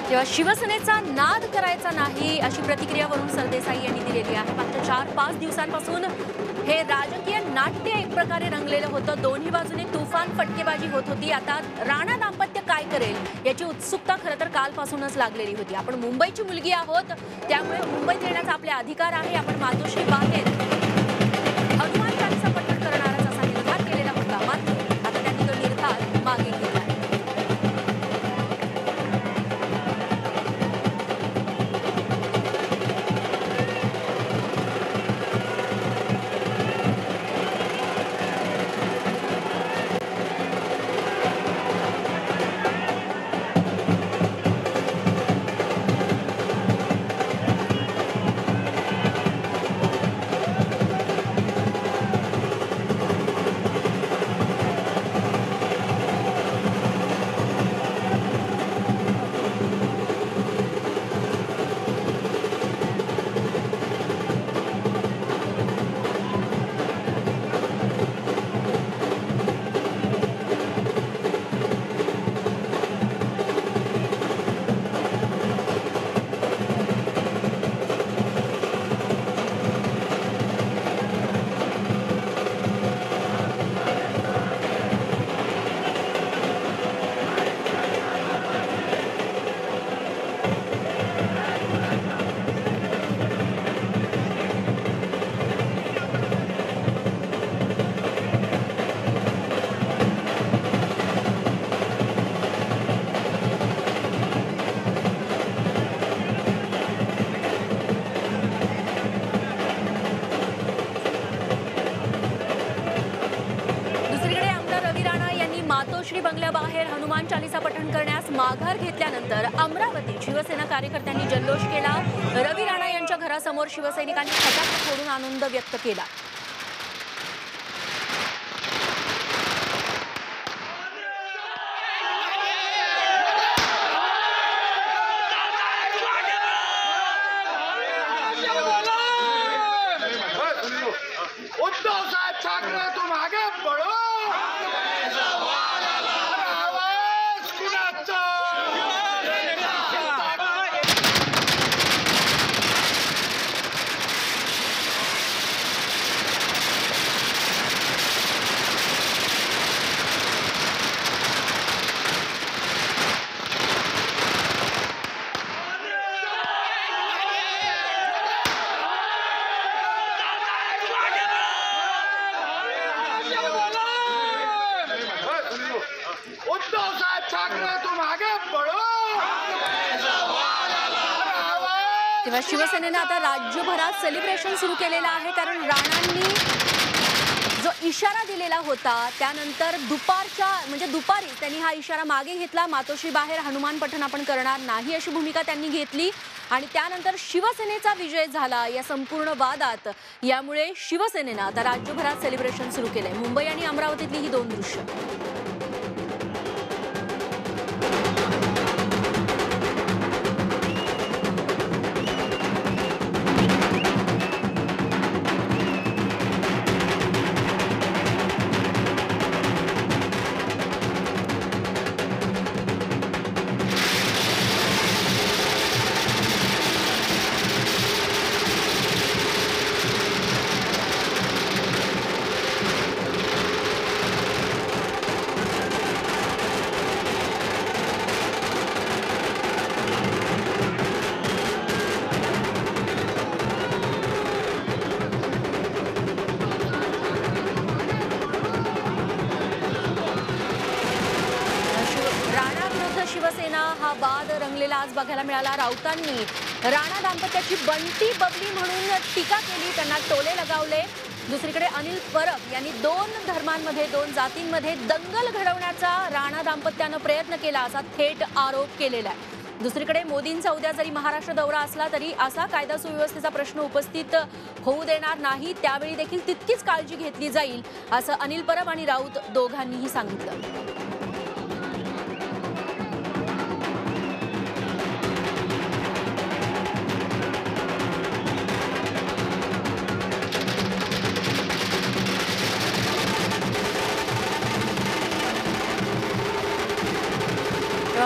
तेव्हा शिवसेनेचा नाद करायचा नाही अशी प्रतिक्रिया वरुण सरदेसाई यांनी दिलेली आहे। मागच्या 4-5 दिवसांपासून हे राजकीय नाट्य एक प्रकारे रंगलेलं होतं। दोन्ही बाजूने तुफान फटकेबाजी होत होती। आता राणा दाम्पत्य काय करेल याची उत्सुकता खरं तर कालपासूनच लागलेली होती। आपण मुंबईची मुलगी आहोत, त्यामुळे मुंबईत येण्याचा आपले अधिकार आहे। आपण मातोश्री बाहेर हनुमान चालीसा पठण करणारच असा निर्धार केलेला होता, मात्र आता त्यांनी तो निर्धार मागे घेतला। मातोश्री बंगल्याबाहेर हनुमान चालीसा पठण करण्यास माघार घेतल्यानंतर अमरावतीत शिवसेना कार्यकर्त्यांनी जल्लोष केला। रवी राणा यांच्या घरासमोर शिवसैनिकांनी फटाके फोडून आनंद व्यक्त केला। तेव्हा शिवसेनेने आता राज्यभरात सेलिब्रेशन सुरू केलेलं आहे, कारण राणांनी जो इशारा दिलेला होता त्यानंतर दुपारी त्यांनी हा इशारा मागे घेतला। मातोश्री बाहेर हनुमान पठण आपण करणार नाही अशी भूमिका त्यांनी घेतली आणि त्यानंतर शिवसेनेचा विजय झाला या संपूर्ण वादात। यामुळे शिवसेनेने आता राज्यभरात सेलिब्रेशन सुरू केलंय। मुंबई आणि अमरावतीतली ही दोन दृश्य। शिवसेना हा वाद रंगलेला आज बघायला मिळाला। राऊतांनी राणा दाम्पत्याची बंटी बबली म्हणून टीका केली, त्यांना टोले लगावले। दुसरीकडे अनिल परब यांनी दोन धर्मांमध्ये, दोन जातींमध्ये दंगल घडवण्याचा राणा दाम्पत्याने प्रयत्न केला असा थेट आरोप केलेला आहे। दुसरीकडे मोदींचा उद्या जरी महाराष्ट्र दौरा असला तरी असा कायदा सुव्यवस्थेचा प्रश्न उपस्थित होऊ देणार नाही, त्यावेळी देखील तितकीच काळजी घेतली जाईल असं अनिल परब आणि राऊत दोघांनीही सांगितलं।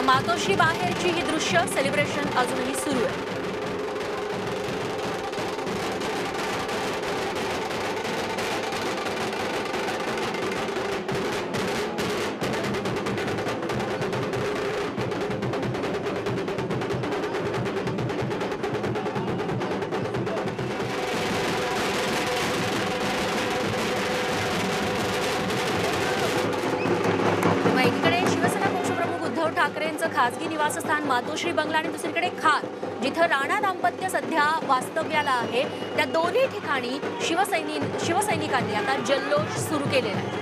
मातोश्री बाहेरची ही दृश्य सेलिब्रेशन अजूनही सुरू आहे. एकीकडे शिवसेना पक्षप्रमुख उद्धव ठाकरेंचं खासगी निवासस्थान मातोश्री बंगला आणि दुसरीकडे खार, जिथं राणा दाम्पत्य सध्या वास्तव्याला आहे, त्या दोन्ही ठिकाणी शिवसैनिकांनी आता जल्लोष सुरू केलेला आहे.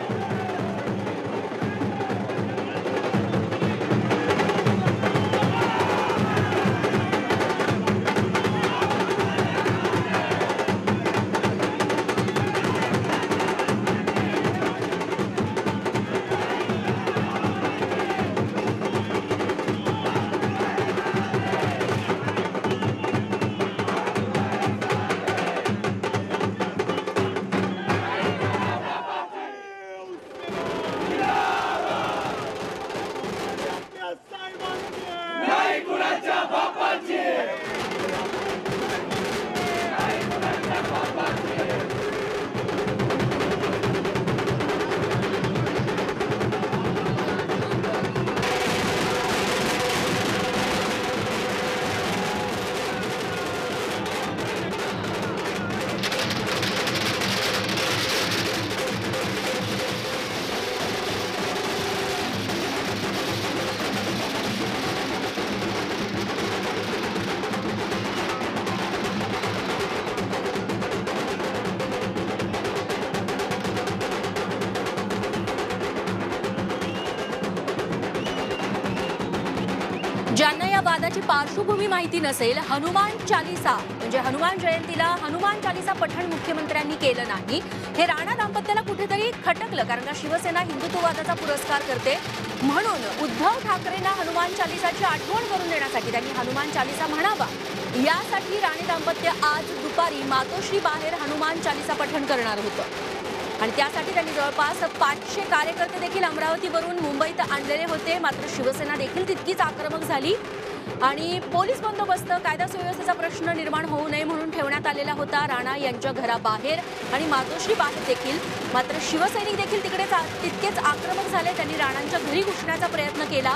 ज्यांना या वादाची पार्श्वभूमी माहिती नसेल, हनुमान चालीसा म्हणजे हनुमान जयंतीला हनुमान चालीसा पठण मुख्यमंत्र्यांनी केलं नाही. हे राणा दाम्पत्याला कुठेतरी खटकलं, कारण का शिवसेना हिंदुत्ववादाचा पुरस्कार करते. म्हणून उद्धव ठाकरेंना हनुमान चालीसाची आठवण करून देण्यासाठी त्यांनी हनुमान चालीसा म्हणावा, यासाठी राणे दाम्पत्य आज दुपारी मातोश्री बाहेर हनुमान चालीसा पठण करणार होतं. आणि त्यासाठी त्यांनी जवळपास 500 कार्यकर्ते देखील अमरावतीवरून मुंबईत आणलेले होते. मात्र शिवसेना देखील तितकीच आक्रमक झाली आणि पोलीस बंदोबस्त, कायदा सुव्यवस्थेचा प्रश्न निर्माण होऊ नये म्हणून ठेवण्यात आलेला होता राणा यांच्या घराबाहेर आणि मातोश्री बाहेर देखील. मात्र शिवसैनिक देखील तिकडे तितकेच आक्रमक झाले. त्यांनी राणांच्या घरी घुसण्याचा प्रयत्न केला.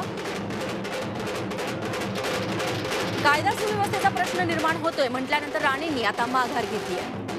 कायदा सुव्यवस्थेचा प्रश्न निर्माण होतोय म्हटल्यानंतर राणेंनी आता माघार घेतली आहे.